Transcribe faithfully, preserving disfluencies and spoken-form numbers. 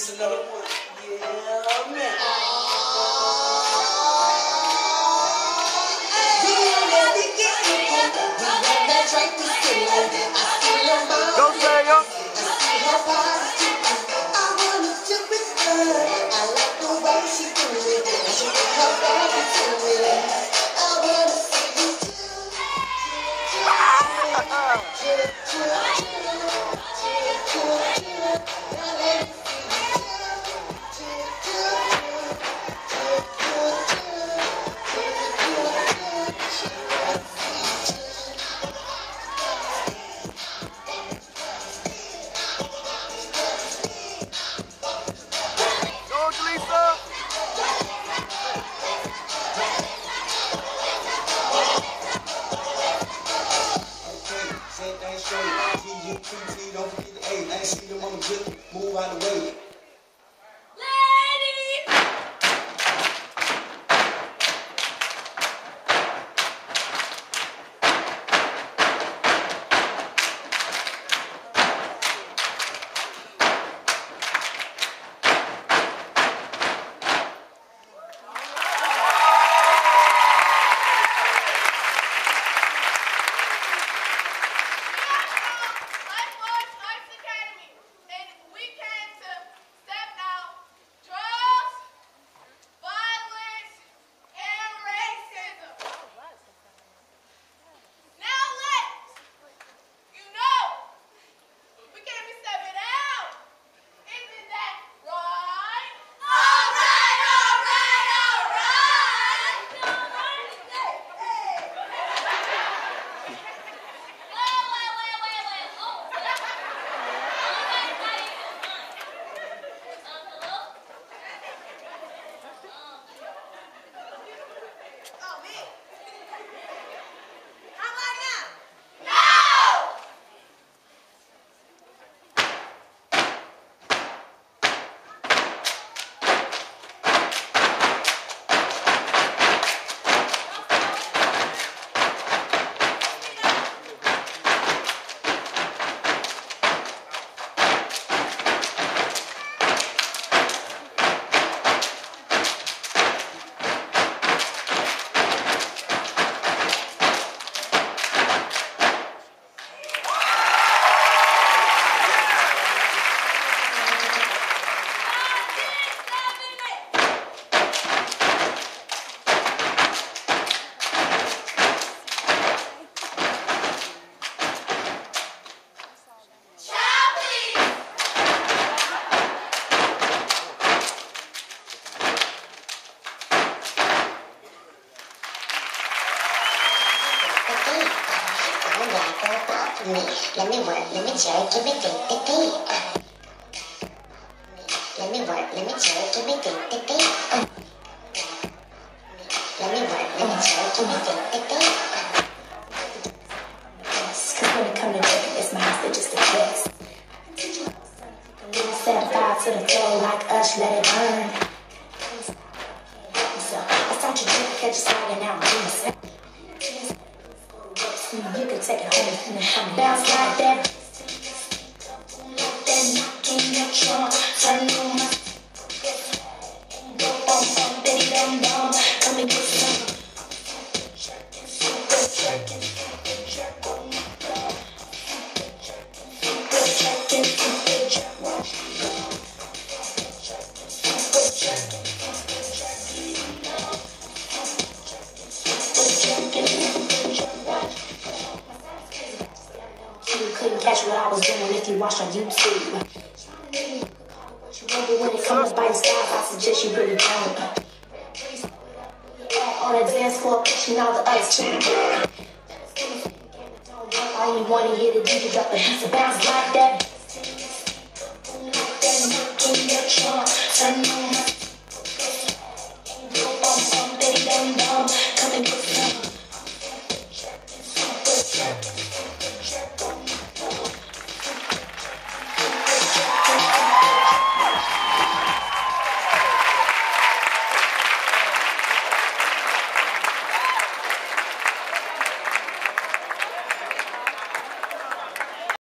This another one. Yeah, man. Go, Sayo. Don't forget the eight. I ain't seen them on the good. Move out the way. Let me work, let me jerk, give me dick, dick, dick. Let me work, let me jerk, give me dick, dick, dick. Let me work, let me jerk, give me dick, dick, dick. Yes, cause when it come to dick, it's my hostage, it's the best. Set fire to the floor like us, let it burn. So, I start your drink, catch you sliding out, do myself. You can take it home and bounce like that. Then knock in your trunk, turn on my go bum bum, baby dum dum, come and get some. Super jerkin', super jerk on my dog. Super jerkin', super jerk on my dog. Super jerkin', super jerkin' on. Super jerkin', super jerk on my dog. You couldn't catch what I was doing if you watched on YouTube. But when it comes by your style, I suggest you really don't. On the dance floor, pushing all the others too. All you want to hear the D J drop the beats and bounce like that. Then knock in your trunk, turn on.